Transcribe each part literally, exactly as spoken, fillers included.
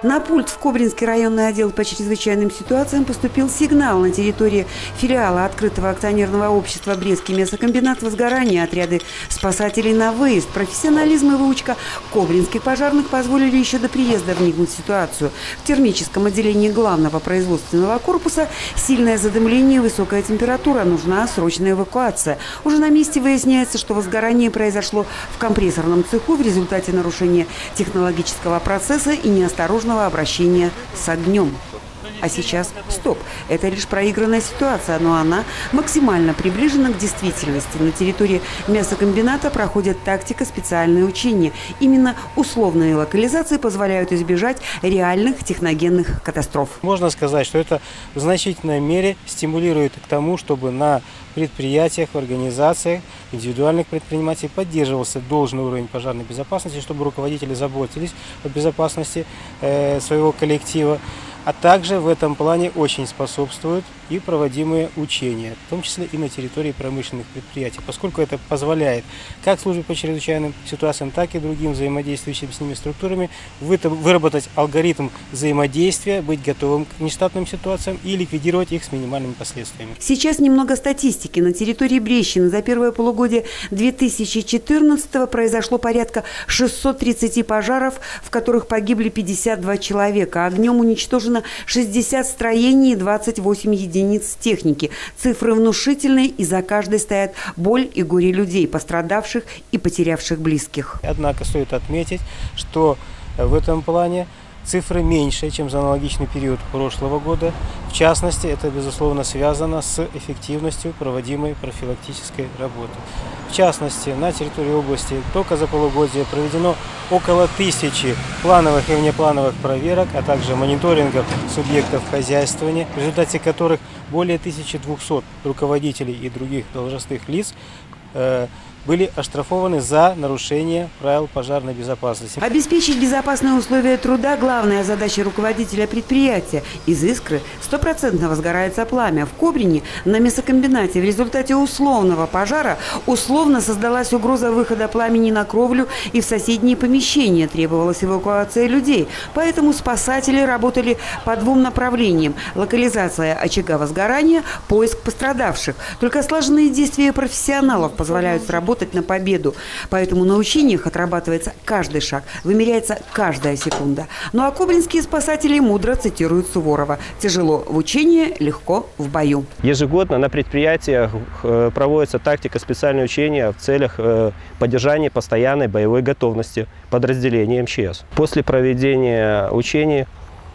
На пульт в Кобринский районный отдел по чрезвычайным ситуациям поступил сигнал. На территории филиала открытого акционерного общества «Брестский мясокомбинат» возгорание. Отряды спасателей на выезд. Профессионализм и выучка кобринских пожарных позволили еще до приезда вникнуть в ситуацию. В термическом отделении главного производственного корпуса сильное задымление и высокая температура. Нужна срочная эвакуация. Уже на месте выясняется, что возгорание произошло в компрессорном цеху в результате нарушения технологического процесса и неосторожного обращения с огнем. А сейчас стоп. Это лишь проигранная ситуация, но она максимально приближена к действительности. На территории мясокомбината проходит тактика специальные учения. Именно условные локализации позволяют избежать реальных техногенных катастроф. Можно сказать, что это в значительной мере стимулирует к тому, чтобы на предприятиях, в организациях, индивидуальных предпринимателей поддерживался должный уровень пожарной безопасности, чтобы руководители заботились о безопасности э, своего коллектива. А также в этом плане очень способствуют и проводимые учения, в том числе и на территории промышленных предприятий, поскольку это позволяет как службе по чрезвычайным ситуациям, так и другим взаимодействующим с ними структурами выработать алгоритм взаимодействия, быть готовым к нештатным ситуациям и ликвидировать их с минимальными последствиями. Сейчас немного статистики. На территории Брещины за первое полугодие две тысячи четырнадцатого произошло порядка шестисот тридцати пожаров, в которых погибли пятьдесят два человека. Огнем уничтожено шестьдесят строений и двадцать восемь единиц техники. Цифры внушительные, и за каждой стоят боль и горе людей, пострадавших и потерявших близких. Однако стоит отметить, что в этом плане цифры меньше, чем за аналогичный период прошлого года. В частности, это, безусловно, связано с эффективностью проводимой профилактической работы. В частности, на территории области только за полугодие проведено около тысячи плановых и внеплановых проверок, а также мониторингов субъектов хозяйствования, в результате которых более тысячи двухсот руководителей и других должностных лиц э, были оштрафованы за нарушение правил пожарной безопасности. Обеспечить безопасные условия труда – главная задача руководителя предприятия. Из искры стопроцентно возгорается пламя. В Кобрине на мясокомбинате в результате условного пожара условно создалась угроза выхода пламени на кровлю и в соседние помещения. Требовалась эвакуация людей. Поэтому спасатели работали по двум направлениям – локализация очага возгорания, поиск пострадавших. Только слаженные действия профессионалов позволяют сработать на победу. Поэтому на учениях отрабатывается каждый шаг, вымеряется каждая секунда. Ну а кобринские спасатели мудро цитируют Суворова: «Тяжело в учении, легко в бою». Ежегодно на предприятиях проводится тактика специальные учения в целях поддержания постоянной боевой готовности подразделений эм че эс. После проведения учений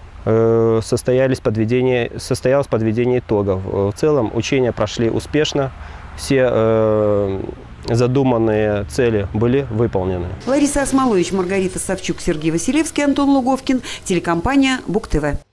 состоялись подведение, состоялось подведение итогов. В целом учения прошли успешно. Все э, задуманные цели были выполнены. Лариса Осмолович, Маргарита Савчук, Сергей Василевский, Антон Луговкин, телекомпания БугТВ.